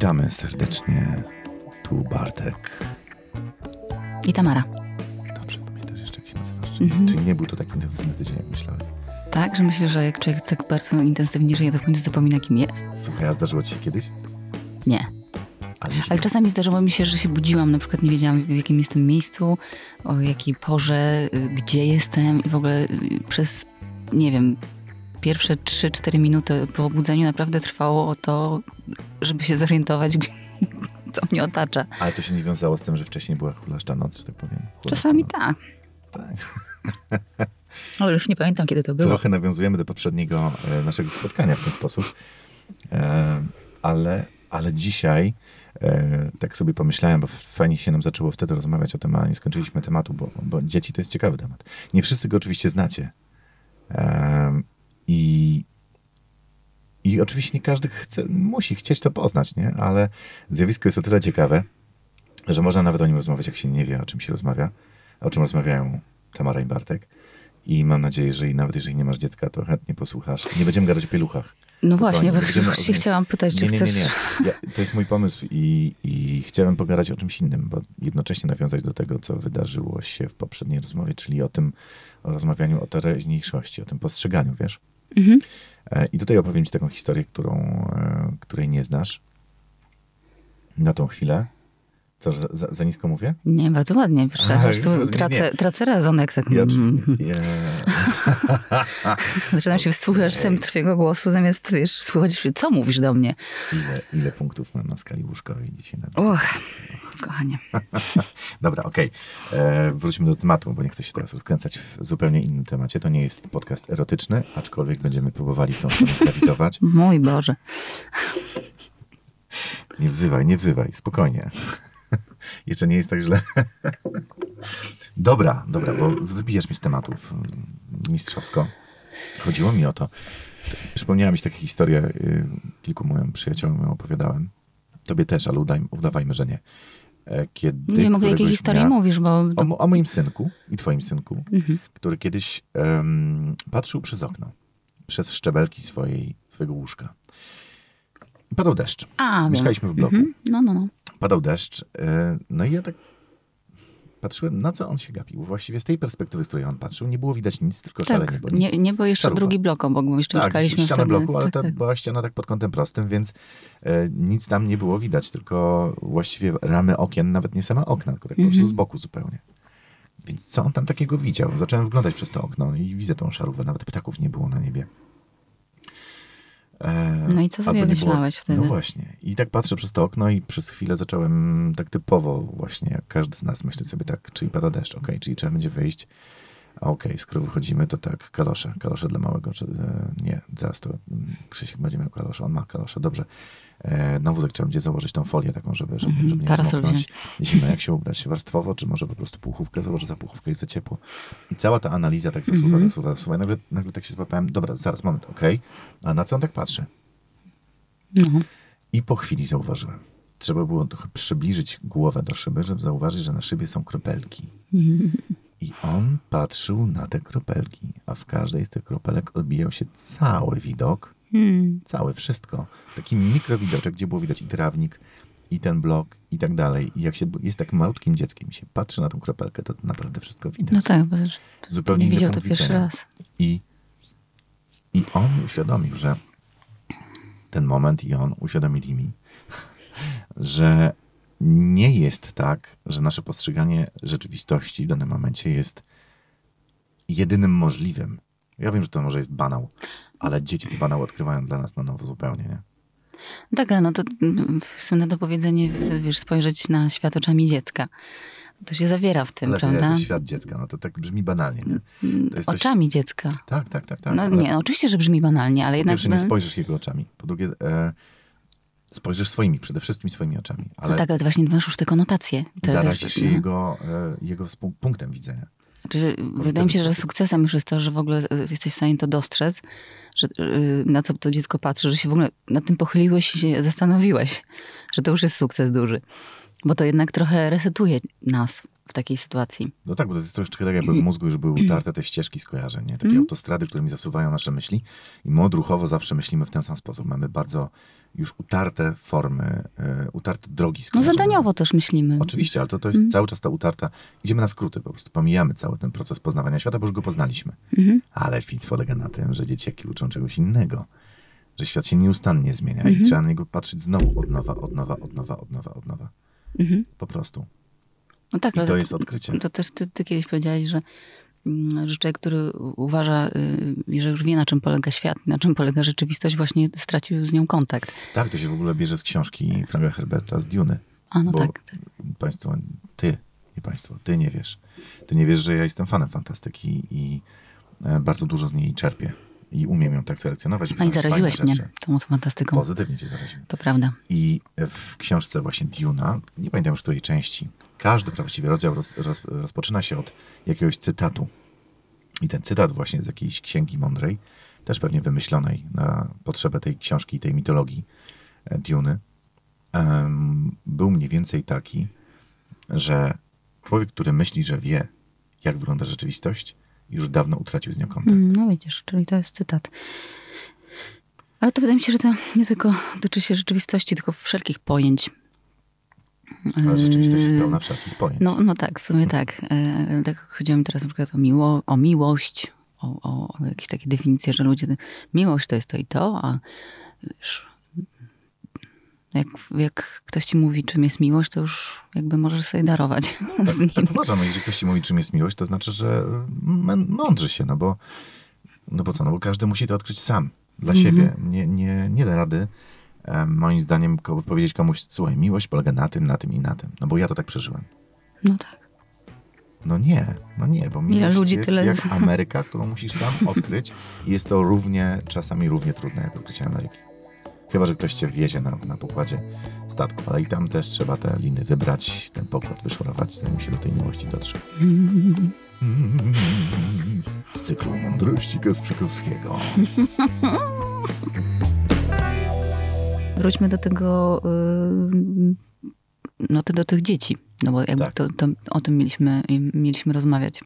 Witamy serdecznie. Tu Bartek. I Tamara. Dobrze, pamiętasz jeszcze, jak się nazywasz? Czyli nie był to taki intensywny tydzień, jak myślałem. Tak, że myślisz, że jak człowiek tak bardzo intensywnie żyje, to w końcu zapomina, kim jest? Słuchaj, a zdarzyło ci się kiedyś? Nie. Ale czasami zdarzyło mi się, że się budziłam, na przykład nie wiedziałam, w jakim jestem miejscu, o jakiej porze, gdzie jestem i w ogóle przez, nie wiem, pierwsze 3-4 minuty po obudzeniu naprawdę trwało to, żeby się zorientować, co mnie otacza. Ale to się nie wiązało z tym, że wcześniej była hulaszcza noc, że tak powiem? Czasami noc. tak. Tak. Ale już nie pamiętam, kiedy to było. Trochę nawiązujemy do poprzedniego naszego spotkania w ten sposób. Ale dzisiaj tak sobie pomyślałem, bo fajnie się nam zaczęło wtedy rozmawiać o tym, ale nie skończyliśmy tematu, bo dzieci to jest ciekawy temat. Nie wszyscy go oczywiście znacie. I oczywiście nie każdy musi chcieć to poznać, nie? Ale zjawisko jest o tyle ciekawe, że można nawet o nim rozmawiać, jak się nie wie, o czym się rozmawia, o czym rozmawiają Tamara i Bartek. I mam nadzieję, że nawet jeżeli nie masz dziecka, to chętnie posłuchasz. Nie będziemy gadać o pieluchach. No właśnie, właśnie chciałam pytać, czy chcesz... Nie. To jest mój pomysł i chciałem pogadać o czymś innym, bo jednocześnie nawiązać do tego, co wydarzyło się w poprzedniej rozmowie, czyli o rozmawianiu o teraźniejszości, o tym postrzeganiu, wiesz? Mhm. I tutaj opowiem ci taką historię, której nie znasz na tą chwilę. Co, za nisko mówię? Nie, bardzo ładnie. Tracę rezon, jak tak... Zaczynam się wsłuchać w twojego głosu, zamiast, słuchać, co mówisz do mnie. Ile punktów mam na skali łóżkowej dzisiaj? Kochanie. Dobra, okej. Wróćmy do tematu, bo nie chcę się teraz rozkręcać w zupełnie innym temacie. To nie jest podcast erotyczny, aczkolwiek będziemy próbowali w tą stronę grawitować. Mój Boże. Nie wzywaj, spokojnie. Jeszcze nie jest tak źle. Dobra, bo wybijesz mi z tematów mistrzowsko. Chodziło mi o to. Przypomniała mi się taka historia, kilku moim przyjaciołom ją opowiadałem. Tobie też, ale udawajmy, że nie. Kiedy nie wiem, o jakiej historii mówisz, bo... O moim synku i twoim synku, który kiedyś patrzył przez okno, przez szczebelki swojego łóżka. I padał deszcz. Mieszkaliśmy w bloku. No. Padał deszcz. No i ja tak patrzyłem, na co on się gapił. Właściwie z tej perspektywy, z której on patrzył, nie było widać nic, tylko szare niebo. Nie było jeszcze drugi blok, bo jeszcze mieszkaliśmy ściana wtedy. bloku, ale była ściana tak pod kątem prostym, więc nic tam nie było widać, tylko właściwie ramy okien, nawet nie same okna, tylko tak po prostu z boku zupełnie. Więc co on tam takiego widział? Zacząłem wglądać przez to okno i widzę tą szarówę, nawet ptaków nie było na niebie. No i co sobie myślałeś wtedy? No właśnie. I tak patrzę przez to okno i przez chwilę zacząłem tak typowo właśnie, jak każdy z nas myśli sobie tak, czyli pada deszcz, czyli trzeba będzie wyjść. Skoro wychodzimy, to tak, kalosze dla małego. Nie, zaraz to Krzysiek będzie miał kalosze, on ma kalosze, dobrze. Na wózek trzeba będzie założyć tą folię taką, żeby nie zmoknąć. Zimno, jak się ubrać warstwowo, czy może po prostu puchówkę założę, za puchówkę jest za ciepło. I cała ta analiza tak zasuwa. Nagle tak się złapałem, dobra, zaraz, moment, a na co on tak patrzy? No. I po chwili zauważyłem. Trzeba było trochę przybliżyć głowę do szyby, żeby zauważyć, że na szybie są kropelki. I on patrzył na te kropelki, a w każdej z tych kropelek odbijał się cały widok, całe wszystko. Taki mikrowidoczek, gdzie było widać i trawnik, i ten blok, i tak dalej. I jak się jest takim malutkim dzieckiem i się patrzy na tą kropelkę, to naprawdę wszystko widać. No tak, bo zupełnie nie widział to pierwszy raz. I on mi uświadomił, że ten moment i on uświadomili mi, że nie jest tak, że nasze postrzeganie rzeczywistości w danym momencie jest jedynym możliwym. Ja wiem, że to może jest banał, ale dzieci te banały odkrywają dla nas na nowo zupełnie, nie? Tak, ale no to słynne to powiedzenie, spojrzeć na świat oczami dziecka. To się zawiera w tym, ale prawda? Ale świat dziecka, no to tak brzmi banalnie, nie? To jest oczami dziecka. Tak. No oczywiście, że brzmi banalnie, ale jednak... Po pierwsze, nie spojrzysz jego oczami. Po drugie, spojrzysz przede wszystkim swoimi oczami. Ale no tak, ale to właśnie masz już te konotacje. Zarazisz się jego punktem widzenia. Znaczy, wydaje mi się, że sukcesem już jest to, że w ogóle jesteś w stanie to dostrzec, że na co to dziecko patrzy, że się w ogóle nad tym pochyliłeś i się zastanowiłeś, że to już jest sukces duży. Bo to jednak trochę resetuje nas w takiej sytuacji. No tak, bo to jest troszeczkę tak, jakby w mózgu już były utarte te ścieżki skojarzeń, nie? Takie autostrady, którymi zasuwają nasze myśli i my odruchowo zawsze myślimy w ten sam sposób. Mamy bardzo już utarte formy, utarte drogi skojarzeń. No zadaniowo też myślimy. Oczywiście, ale to jest cały czas ta utarta. Idziemy na skróty, po prostu pomijamy cały ten proces poznawania świata, bo już go poznaliśmy. Ale wpis polega na tym, że dzieciaki uczą czegoś innego. Że świat się nieustannie zmienia i trzeba na niego patrzeć znowu od nowa. Po prostu. No tak, i to jest odkrycie. To też ty kiedyś powiedziałeś, że człowiek, który uważa, że już wie, na czym polega świat, na czym polega rzeczywistość, właśnie stracił z nią kontakt. Tak, to się w ogóle bierze z książki Franka Herberta z Duny. A no bo tak. Państwo, ty nie wiesz. Ty nie wiesz, że ja jestem fanem fantastyki i bardzo dużo z niej czerpię. I umiem ją tak selekcjonować. No i zaraziłeś mnie tą fantastyką. Pozytywnie cię zaraziłem. To prawda. I w książce właśnie Duna, nie pamiętam już której części, każdy właściwie rozdział rozpoczyna się od jakiegoś cytatu. I ten cytat właśnie z jakiejś księgi mądrej, też pewnie wymyślonej na potrzebę tej książki i tej mitologii Duny, był mniej więcej taki, że człowiek, który myśli, że wie, jak wygląda rzeczywistość, już dawno utracił z nią kontakt. No widzisz, czyli to jest cytat. Ale to wydaje mi się, że to nie tylko dotyczy się rzeczywistości, tylko wszelkich pojęć. Ale rzeczywistość jest pełna wszelkich pojęć. No tak, w sumie tak. Tak chodziło mi teraz na przykład o miłość, o jakieś takie definicje, że ludzie, miłość to jest to i to, a wiesz, jak ktoś ci mówi, czym jest miłość, to już jakby możesz sobie darować z nim. Tak uważam, jeżeli ktoś ci mówi, czym jest miłość, to znaczy, że mądrzy się, no bo co, no bo każdy musi to odkryć sam, dla siebie. Nie da rady, moim zdaniem, powiedzieć komuś, słuchaj, miłość polega na tym i na tym. No bo ja to tak przeżyłem. No tak. No nie, bo miłość jest jak Ameryka, którą musisz sam odkryć i jest to czasami równie trudne jak odkrycie Ameryki. Chyba że ktoś cię wiezie na pokładzie statku, ale i tam też trzeba te liny wybrać, ten pokład wyszorować, zanim się do tej miłości dotrze. Z cyklu Mądrości Kasprzykowskiego. Wróćmy do tego, do tych dzieci, no bo jakby tak. to o tym mieliśmy rozmawiać.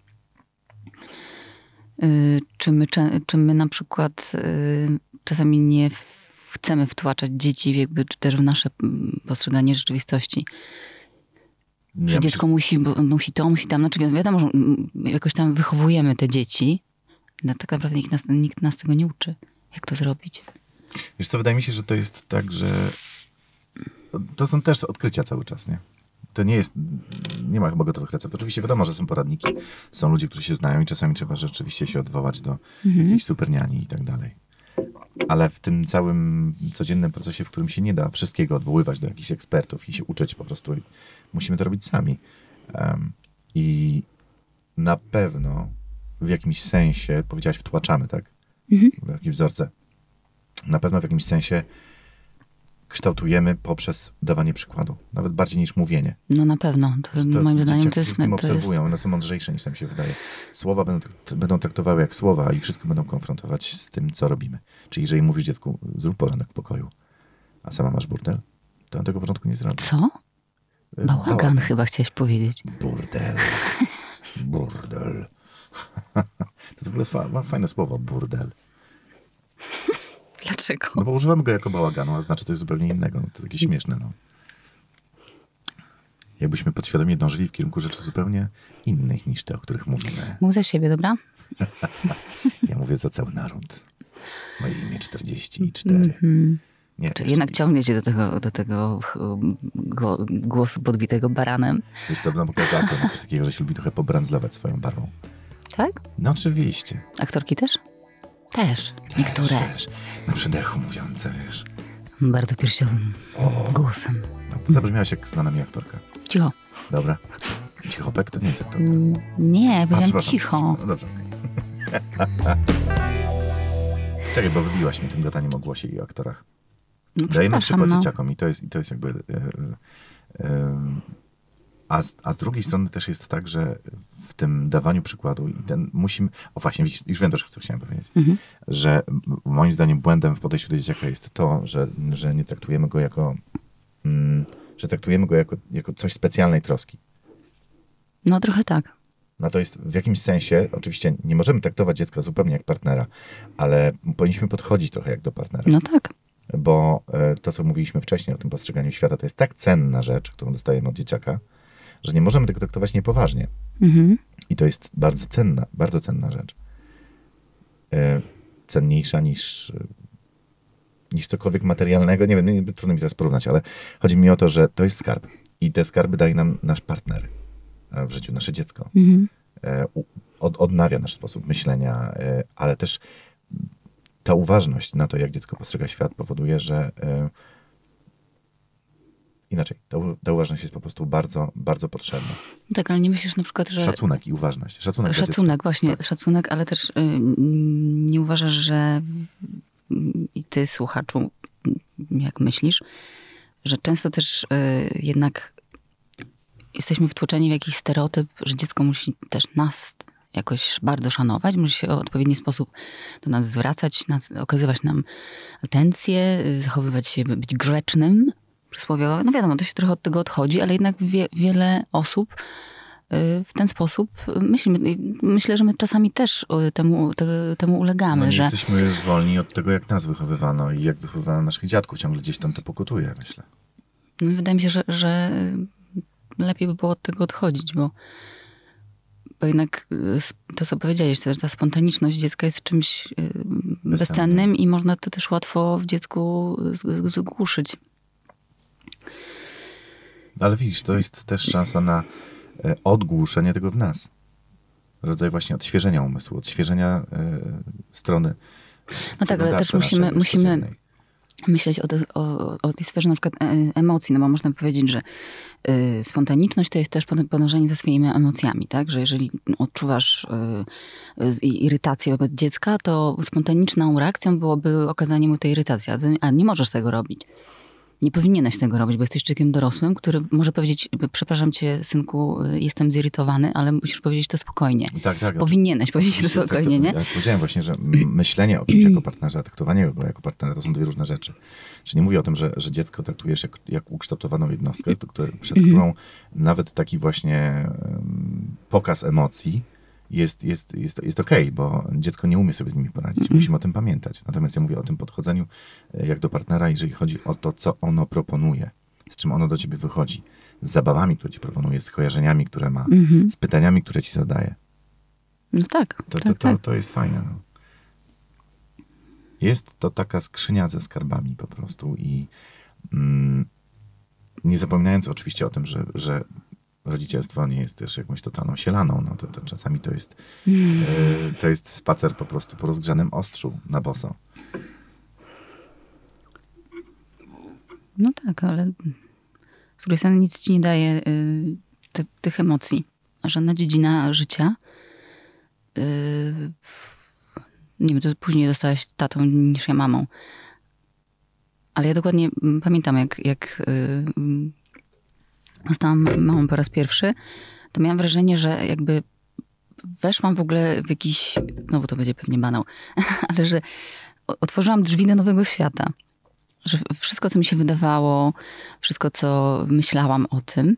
Czy my na przykład czasami nie chcemy wtłaczać dzieci jakby też w nasze postrzeganie rzeczywistości. Że dziecko musi to, musi tam. Znaczy wiadomo, że jakoś tam wychowujemy te dzieci, ale tak naprawdę nikt nas tego nie uczy. Jak to zrobić? Wiesz co, wydaje mi się, że to jest tak, że to są też odkrycia cały czas, nie? To nie ma chyba gotowych recept. Oczywiście wiadomo, że są poradniki, są ludzie, którzy się znają i czasami trzeba rzeczywiście się odwołać do jakiejś superniani i tak dalej. Ale w tym całym codziennym procesie, w którym się nie da wszystkiego odwoływać do jakichś ekspertów i się uczyć po prostu, musimy to robić sami. I na pewno w jakimś sensie, powiedziałaś, wtłaczamy, tak? W jakieś wzorce. Na pewno w jakimś sensie kształtujemy poprzez dawanie przykładu. Nawet bardziej niż mówienie. No na pewno. Moim zdaniem to jest... Wszystkim obserwują, one są mądrzejsze niż nam się wydaje. Słowa będą traktowały jak słowa i wszystko będą konfrontować z tym, co robimy. Czyli jeżeli mówisz dziecku, zrób porządek w pokoju, a sama masz burdel, to on tego porządku nie zrobi. Co? Bałagan chyba chciałeś powiedzieć. Burdel. Burdel. To jest w ogóle fajne słowo, burdel. Dlaczego? No bo używamy go jako bałaganu, a znaczy coś zupełnie innego. No to takie śmieszne, no. Jakbyśmy podświadomie dążyli w kierunku rzeczy zupełnie innych niż te, o których mówimy. Mów za siebie, dobra? Ja mówię za cały naród. Moje imię 44. Nie, jednak ciągnie cię do tego głosu podbitego baranem. Wiesz co, no bo Kagato ma coś takiego, że się lubi trochę pobrandzlować swoją barwą. Tak? No oczywiście. Aktorki też? Też. Niektóre. Też. Na przydechu mówiące, wiesz. Bardzo piersiowym głosem. No, zabrzmiałaś jak znana mi aktorka. Cicho. Dobra. Cichopek to nie jest aktorka. Nie, powiedziałam cicho. No dobrze, okej. Czekaj, bo wybiłaś mnie tym gadaniem o głosie i o aktorach. No, dajemy przykład dzieciakom i to jest jakby... A z drugiej strony też jest tak, że w tym dawaniu przykładu musimy... O właśnie, widzisz, już wiem też, co chciałem powiedzieć. Że moim zdaniem błędem w podejściu do dzieciaka jest to, że nie traktujemy go jako... że traktujemy go jako coś specjalnej troski. No trochę tak. No to jest w jakimś sensie, oczywiście nie możemy traktować dziecka zupełnie jak partnera, ale powinniśmy podchodzić trochę jak do partnera. No tak. Bo to, co mówiliśmy wcześniej o tym postrzeganiu świata, to jest tak cenna rzecz, którą dostajemy od dzieciaka, że nie możemy tego traktować niepoważnie. I to jest bardzo cenna rzecz. Cenniejsza niż cokolwiek materialnego. Nie wiem, trudno mi teraz porównać, ale chodzi mi o to, że to jest skarb. I te skarby daje nam nasz partner w życiu, nasze dziecko. Odnawia nasz sposób myślenia, ale też ta uważność na to, jak dziecko postrzega świat, powoduje, że inaczej, ta uważność jest po prostu bardzo, bardzo potrzebna. Tak, ale nie myślisz na przykład, że... Szacunek i uważność. Szacunek, właśnie, tak. Szacunek, ale też nie uważasz, że i ty, słuchaczu, jak myślisz, że często też jednak jesteśmy wtłoczeni w jakiś stereotyp, że dziecko musi też nas jakoś bardzo szanować, musi się w odpowiedni sposób do nas zwracać, okazywać nam atencję, zachowywać się, być grzecznym, przysłowiowo. No wiadomo, to się trochę od tego odchodzi, ale jednak wiele osób w ten sposób myślę, że my czasami też temu ulegamy. No nie że jesteśmy wolni od tego, jak nas wychowywano i jak wychowywano naszych dziadków. Ciągle gdzieś tam to pokutuje, myślę. No, wydaje mi się, że lepiej by było od tego odchodzić, bo jednak to, co powiedziałeś, że ta spontaniczność dziecka jest czymś bezcennym i można to też łatwo w dziecku zgłuszyć. Ale widzisz, to jest też szansa na odgłuszenie tego w nas. Rodzaj właśnie odświeżenia umysłu, odświeżenia strony. No tak, ale też musimy myśleć o tej sferze na przykład emocji, no bo można powiedzieć, że spontaniczność to jest też podążanie za swoimi emocjami, tak? Że jeżeli odczuwasz irytację wobec dziecka, to spontaniczną reakcją byłoby okazanie mu tej irytacji, a nie możesz tego robić. Nie powinieneś tego robić, bo jesteś człowiekiem dorosłym, który może powiedzieć, przepraszam cię, synku, jestem zirytowany, ale musisz powiedzieć to spokojnie. Tak. Powinieneś powiedzieć to spokojnie, nie? Ja powiedziałem właśnie, że myślenie o kimś jako partnerze, a traktowanie go jako partnera to są dwie różne rzeczy. Czyli nie mówię o tym, że dziecko traktujesz jak ukształtowaną jednostkę, przed którą nawet taki właśnie pokaz emocji jest okej, bo dziecko nie umie sobie z nimi poradzić. Musimy o tym pamiętać. Natomiast ja mówię o tym podchodzeniu jak do partnera, jeżeli chodzi o to, co ono proponuje, z czym ono do ciebie wychodzi, z zabawami, które ci proponuje, z skojarzeniami, które ma, z pytaniami, które ci zadaje. No tak. To jest fajne. No. Jest to taka skrzynia ze skarbami po prostu i nie zapominając oczywiście o tym, że rodzicielstwo nie jest też jakąś totalną sielaną. No to czasami to jest spacer po prostu po rozgrzanym ostrzu na boso. No tak, ale z drugiej strony nic ci nie daje tych emocji. Żadna dziedzina życia. Nie wiem, to później zostałaś tatą niż ja mamą. Ale ja dokładnie pamiętam, jak zostałam mamą po raz pierwszy, to miałam wrażenie, że jakby weszłam w ogóle w jakiś, znowu to będzie pewnie banał, ale że otworzyłam drzwi do nowego świata. Że wszystko, co mi się wydawało, wszystko, co myślałam o tym,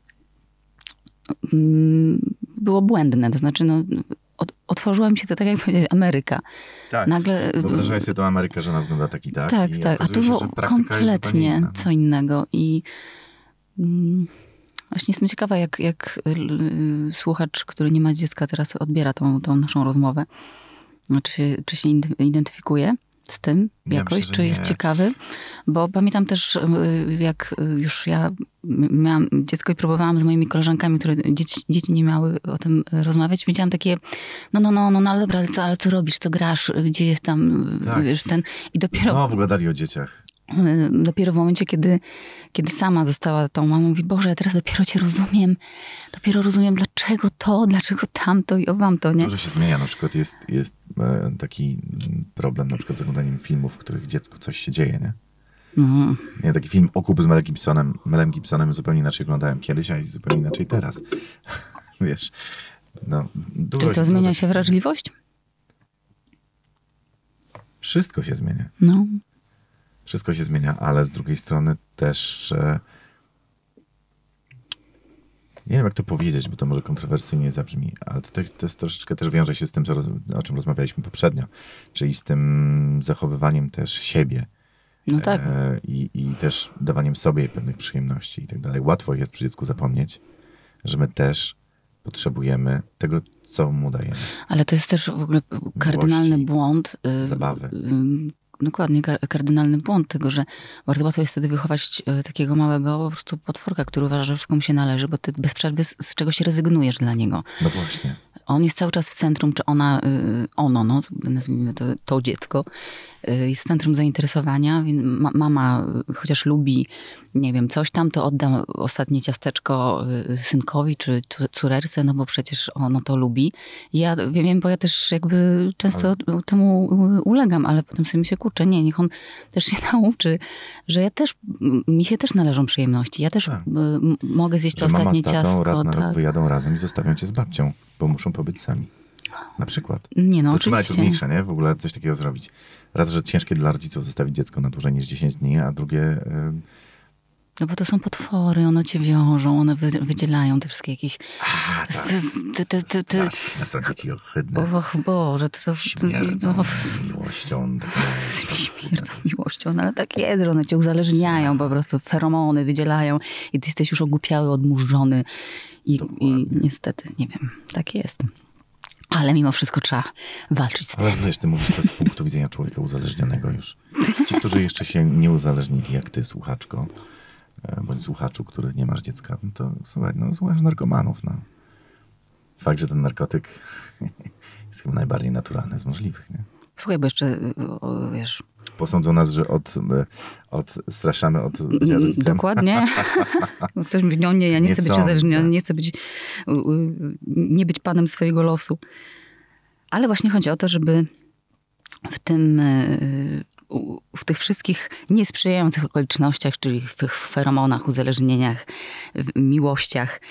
było błędne. To znaczy, otworzyła mi się to, tak jak powiedzieć, Ameryka. Tak. Nagle wyobrażałeś sobie tą Amerykę, że ona wygląda tak i tak. Tak, i tak. A to było kompletnie co innego. I właśnie jestem ciekawa, jak słuchacz, który nie ma dziecka, teraz odbiera tą naszą rozmowę. Czy się identyfikuje z tym jakoś, myślę, czy jest ciekawy? Bo pamiętam też, jak już ja miałam dziecko i próbowałam z moimi koleżankami, które dzieci nie miały o tym rozmawiać, widziałam takie, ale dobra, ale co robisz, co grasz, gdzie jest tam, tak. Wiesz, ten... I dopiero... Znowu gadali o dzieciach. Dopiero w momencie, kiedy sama została tą mamą, mówi, Boże, ja teraz dopiero cię rozumiem. Dopiero rozumiem, dlaczego to, dlaczego tamto i owamto, nie? Dużo się zmienia. Na przykład jest taki problem na przykład z oglądaniem filmów, w których dziecku coś się dzieje, nie? Nie, taki film Okup z Melem Gibsonem zupełnie inaczej oglądałem kiedyś, a zupełnie inaczej teraz. Wiesz, Czy co, zmienia się wrażliwość? Wszystko się zmienia. Wszystko się zmienia, ale z drugiej strony też Nie wiem, jak to powiedzieć, bo to może kontrowersyjnie zabrzmi, ale to jest troszeczkę też wiąże się z tym, o czym rozmawialiśmy poprzednio, czyli z tym zachowywaniem też siebie. No tak. I też dawaniem sobie pewnych przyjemności i tak dalej. Łatwo jest przy dziecku zapomnieć, że my też potrzebujemy tego, co mu dajemy. Ale to jest też w ogóle kardynalny błąd. Zabawy. Dokładnie, kardynalny błąd tego, że bardzo łatwo jest wtedy wychować takiego małego po prostu potworka, który uważa, że wszystko mu się należy, bo ty bez przerwy z czegoś rezygnujesz dla niego. No właśnie. On jest cały czas w centrum, czy ono, nazwijmy to dziecko, jest w centrum zainteresowania. Mama, chociaż lubi, nie wiem, coś tam, to odda ostatnie ciasteczko synkowi czy córeczce, no bo przecież ono to lubi. Ja wiem, bo ja też jakby często temu ulegam, ale potem sobie mi się kurczę, niech on też się nauczy, że mi się też należą przyjemności. Ja też mogę zjeść to ostatnie ciastko. Mama z tatą raz na rok wyjadą razem i zostawią cię z babcią, bo muszą pobyć sami. Na przykład. Nie, no to oczywiście. najtrudniejsze, nie? W ogóle coś takiego zrobić. Raz, że ciężkie dla rodziców zostawić dziecko na dłużej niż 10 dni, a drugie... No bo to są potwory, one cię wiążą, one wydzielają te wszystkie jakieś... Straszne są dzieci ohydne. Och Boże, to... Śmierdzą miłością. Śmierdzą miłością, no ale tak jest, że one cię uzależniają po prostu, feromony wydzielają i ty jesteś już ogłupiały, odmurzony i niestety, nie wiem, tak jest. Ale mimo wszystko trzeba walczyć z tym. Ale wiesz, ty mówisz to z punktu widzenia człowieka uzależnionego już. Ci, którzy jeszcze się nie uzależnili, jak ty, słuchaczko, bądź słuchaczu, który nie masz dziecka, no to słuchaj, słuchasz narkomanów. No. Fakt, że ten narkotyk jest chyba najbardziej naturalny z możliwych, nie? Słuchaj, bo jeszcze, wiesz... Posądzą nas, że straszamy od bycia rodzicem. Dokładnie. Ktoś mówi, no nie, ja nie chcę być uzależniony, nie być panem swojego losu. Ale właśnie chodzi o to, żeby w tych wszystkich niesprzyjających okolicznościach, czyli w tych feromonach, uzależnieniach, miłościach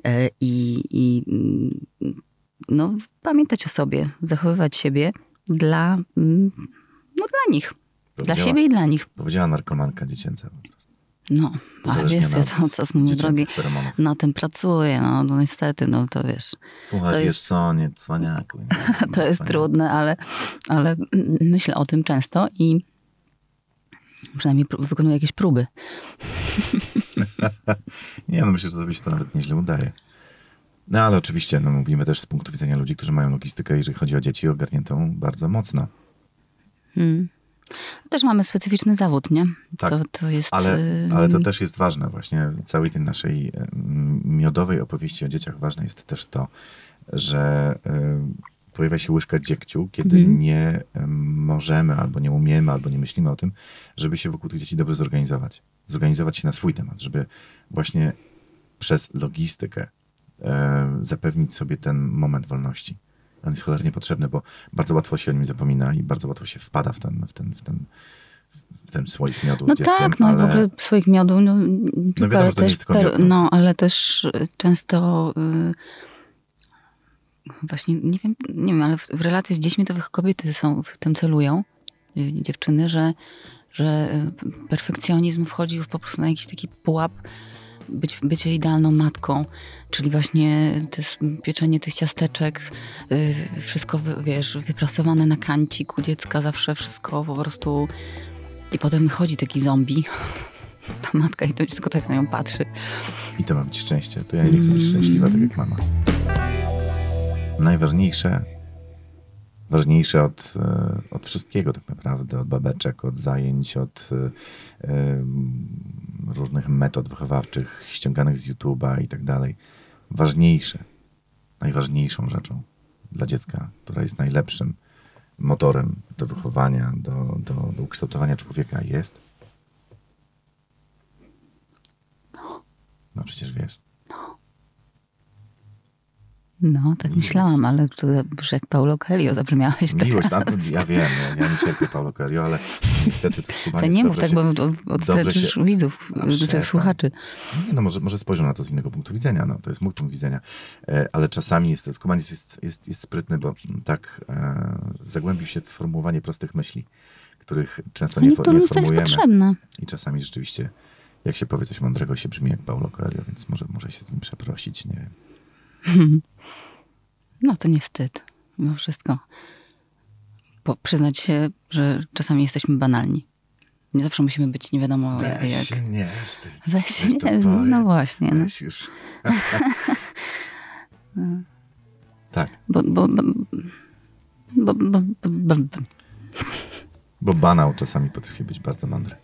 pamiętać o sobie, zachowywać siebie dla nich. Dla siebie i dla nich. Powiedziała narkomanka dziecięca. No, ale wiesz, mój drogi, na tym pracuję, no niestety, no to wiesz. Słuchaj, wiesz co, nie cwaniaku. To jest trudne, ale myślę o tym często i przynajmniej wykonuję jakieś próby. Nie, myślę, że tobie się to nawet nieźle udaje. No ale oczywiście, mówimy też z punktu widzenia ludzi, którzy mają logistykę, jeżeli chodzi o dzieci, ogarniętą bardzo mocno. Też mamy specyficzny zawód, nie? Tak, to jest... ale to też jest ważne właśnie. Całej tej naszej miodowej opowieści o dzieciach ważne jest też to, że pojawia się łyżka dziegciu, kiedy nie możemy, albo nie umiemy, albo nie myślimy o tym, żeby się wokół tych dzieci dobrze zorganizować. Zorganizować się na swój temat, żeby właśnie przez logistykę zapewnić sobie ten moment wolności. On jest cholernie potrzebny, bo bardzo łatwo się o nim zapomina i bardzo łatwo się wpada w ten słoik miodu z dzieckiem. Tak, ale... w ogóle słoik miodu, wiadomo, że to nie jest tylko miód. Ale też często właśnie, nie wiem, ale w relacji z dziećmi to kobiety w tym celują, dziewczyny, że perfekcjonizm wchodzi już po prostu na jakiś taki pułap, bycie idealną matką, czyli właśnie pieczenie tych ciasteczek, wszystko, wiesz, wyprasowane na kancik u dziecka, zawsze wszystko po prostu i potem chodzi taki zombie, ta matka i to dziecko tak na nią patrzy. I to ma być szczęście. To ja nie chcę być szczęśliwa tak jak mama. Ważniejsze od wszystkiego tak naprawdę, od babeczek, od zajęć, od różnych metod wychowawczych ściąganych z YouTube'a i tak dalej. Najważniejszą rzeczą dla dziecka, która jest najlepszym motorem do wychowania, do ukształtowania człowieka jest... No przecież wiesz. No, tak myślałam, ale to już jak Paulo Coelho zabrzmiałeś. Miłość, ja wiem, ja nie cierpię Paulo Coelho, ale niestety to skubanie... Nie mów tak, bo odstraszysz widzów, słuchaczy. Nie, może spojrzą na to z innego punktu widzenia, to jest mój punkt widzenia, ale czasami skubanie jest sprytny, bo tak zagłębił się w formułowanie prostych myśli, których często nie formujemy. To jest potrzebne. I czasami rzeczywiście Jak się powie coś mądrego, się brzmi jak Paulo Coelho, więc może się z nim przeprosić, nie wiem. No to nie wstyd. Mimo wszystko. Przyznać się, że czasami jesteśmy banalni. Nie zawsze musimy być nie wiadomo Weź jak. się nie wstydź. Weź się nie, no właśnie. Weź już. Tak. Bo banał czasami potrafi być bardzo mądry.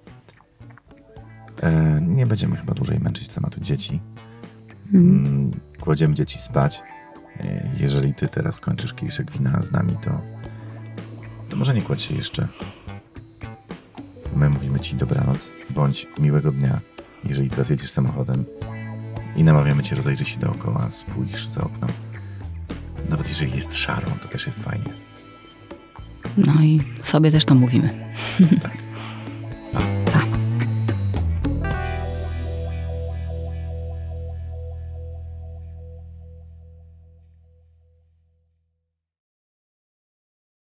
Nie będziemy chyba dłużej męczyć tematu dzieci. Kładziemy dzieci spać. Jeżeli ty teraz kończysz kieliszek wina z nami, to może nie kładź się jeszcze. My mówimy ci dobranoc, bądź miłego dnia, jeżeli teraz jedziesz samochodem i namawiamy cię, rozejrzyj się dookoła, spójrz za okno. Nawet jeżeli jest szaro, to też jest fajnie. No i sobie też to mówimy. Tak.